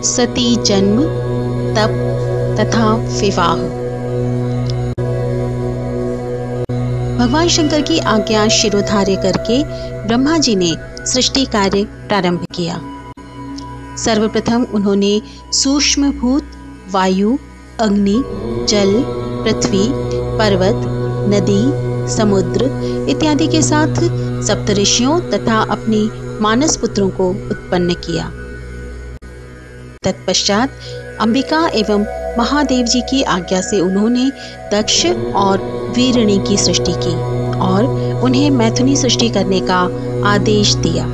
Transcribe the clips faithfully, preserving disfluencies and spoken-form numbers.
सती जन्म, तप तथा विवाह। भगवान शंकर की आज्ञा शिरोधार्य करके ब्रह्मा जी ने सृष्टि कार्य प्रारंभ किया। सर्वप्रथम उन्होंने सूक्ष्म भूत वायु, अग्नि, जल, पृथ्वी, पर्वत, नदी, समुद्र इत्यादि के साथ सप्तऋषियों तथा अपने मानस पुत्रों को उत्पन्न किया। तत्पश्चात अंबिका एवं महादेव जी की आज्ञा से उन्होंने दक्ष और वीरणी की सृष्टि की और उन्हें मैथुनी सृष्टि करने का आदेश दिया।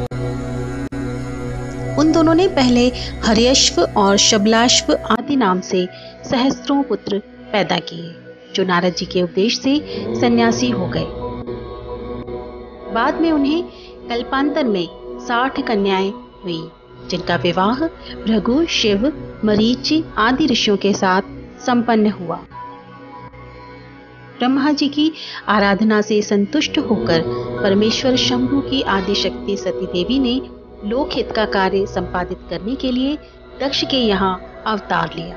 उन दोनों ने पहले हर्यश्व और शबलाश्व आदि नाम से सहस्त्रों पुत्र पैदा किए, जो नारद जी के उपदेश से सन्यासी हो गए। बाद में उन्हें कल्पांतर में साठ कन्याएं हुई, जिनका विवाह भृगु, शिव, मरीचि आदि ऋषियों के साथ संपन्न हुआ। ब्रह्मा जी की आराधना से संतुष्ट होकर परमेश्वर शंभु की आदि शक्ति सती देवी ने लोकहित का कार्य संपादित करने के लिए दक्ष के यहाँ अवतार लिया।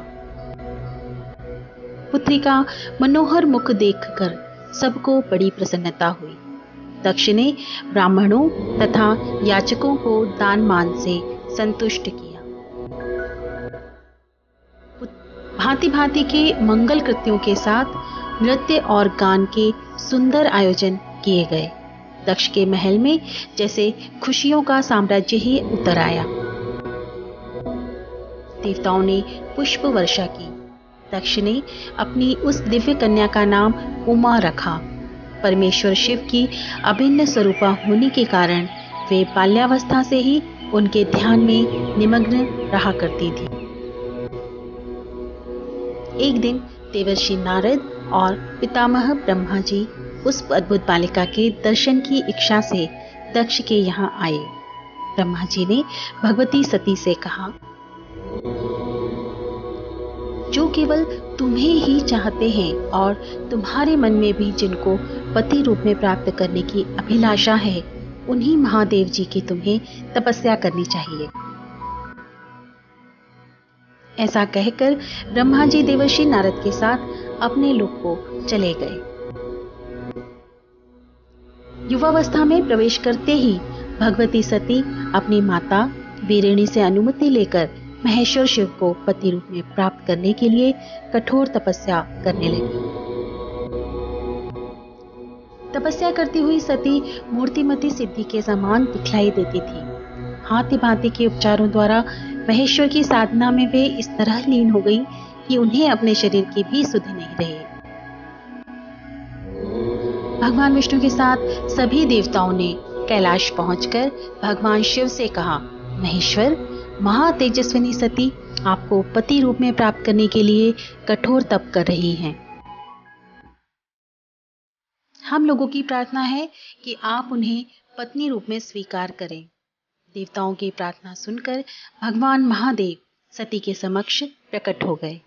पुत्री का मनोहर मुख देखकर सबको बड़ी प्रसन्नता हुई। दक्ष ने ब्राह्मणों तथा याचकों को दान मान से संतुष्ट किया। भांति भांति के मंगल कृत्यों के साथ नृत्य और गान के सुंदर आयोजन किए गए। दक्ष के महल में जैसे खुशियों का साम्राज्य ही उतर आया। देवताओं ने पुष्प वर्षा की। दक्ष ने अपनी उस दिव्य कन्या का नाम उमा रखा। परमेश्वर शिव की अभिन्न स्वरूपा होने के कारण वे बाल्यावस्था से ही उनके ध्यान में निमग्न रहा करती थी। एक दिन देवर्षि नारद और पितामह ब्रह्मा जी उस अद्भुत बालिका के दर्शन की इच्छा से दक्ष के यहाँ आए। ब्रह्मा जी ने भगवती सती से कहा, जो केवल तुम्हें ही चाहते हैं और तुम्हारे मन में भी जिनको पति रूप में प्राप्त करने की अभिलाषा है, उन्हीं महादेव जी की तुम्हें तपस्या करनी चाहिए। ऐसा कहकर ब्रह्मा जी देवर्षि नारद के साथ अपने लोक को चले गए। युवावस्था में प्रवेश करते ही भगवती सती अपनी माता वीरिणी से अनुमति लेकर महेश्वर शिव को पति रूप में प्राप्त करने के लिए कठोर तपस्या करने लगी। तपस्या करती हुई सती मूर्तिमती सिद्धि के समान दिखलाई देती थी। हाथी भांति के उपचारों द्वारा महेश्वर की साधना में वे इस तरह लीन हो गई कि उन्हें अपने शरीर की भी सुधि नहीं रही। भगवान विष्णु के साथ सभी देवताओं ने कैलाश पहुंचकर भगवान शिव से कहा, महेश्वर, महातेजस्विनी सती आपको पति रूप में प्राप्त करने के लिए कठोर तप कर रही हैं। हम लोगों की प्रार्थना है कि आप उन्हें पत्नी रूप में स्वीकार करें। देवताओं की प्रार्थना सुनकर भगवान महादेव सती के समक्ष प्रकट हो गए।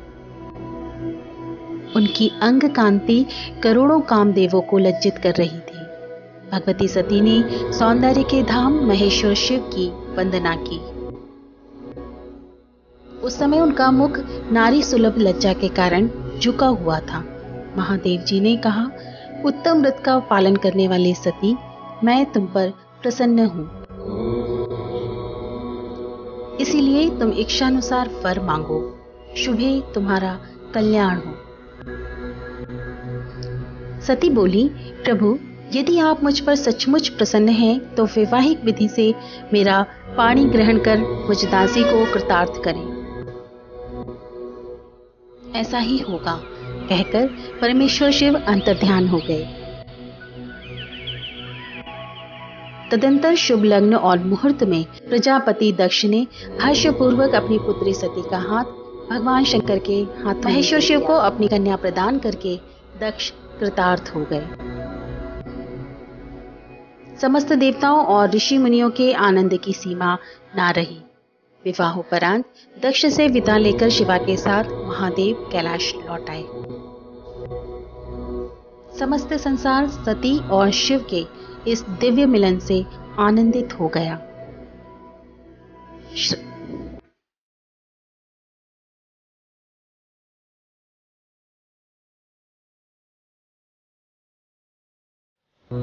उनकी अंग कांति करोड़ों कामदेवों को लज्जित कर रही थी। भगवती सती ने सौंदर्य के धाम महेश्वर शिव की वंदना की। उस समय उनका मुख नारी सुलभ लज्जा के कारण झुका हुआ था। महादेव जी ने कहा, उत्तम व्रत का पालन करने वाली सती, मैं तुम पर प्रसन्न हूं, इसीलिए तुम इच्छानुसार वर मांगो, शुभे तुम्हारा कल्याण हो। सती बोली, प्रभु, यदि आप मुझ पर सचमुच प्रसन्न हैं तो वैवाहिक विधि से मेरा पाणी ग्रहण कर मुझ दासी को कृतार्थ करें। ऐसा ही होगा, कहकर परमेश्वर शिव अंतर्ध्यान हो गए। तदंतर शुभ लग्न और मुहूर्त में प्रजापति दक्ष ने हर्षपूर्वक अपनी पुत्री सती का हाथ भगवान शंकर के हाथ महेश्वर शिव को अपनी कन्या प्रदान करके दक्ष कृतार्थ हो गए। समस्त देवताओं और ऋषि मुनियों के आनंद की सीमा ना रही। विवाहोपरांत दक्ष से विदा लेकर शिवा के साथ महादेव कैलाश लौट आए। समस्त संसार सती और शिव के इस दिव्य मिलन से आनंदित हो गया।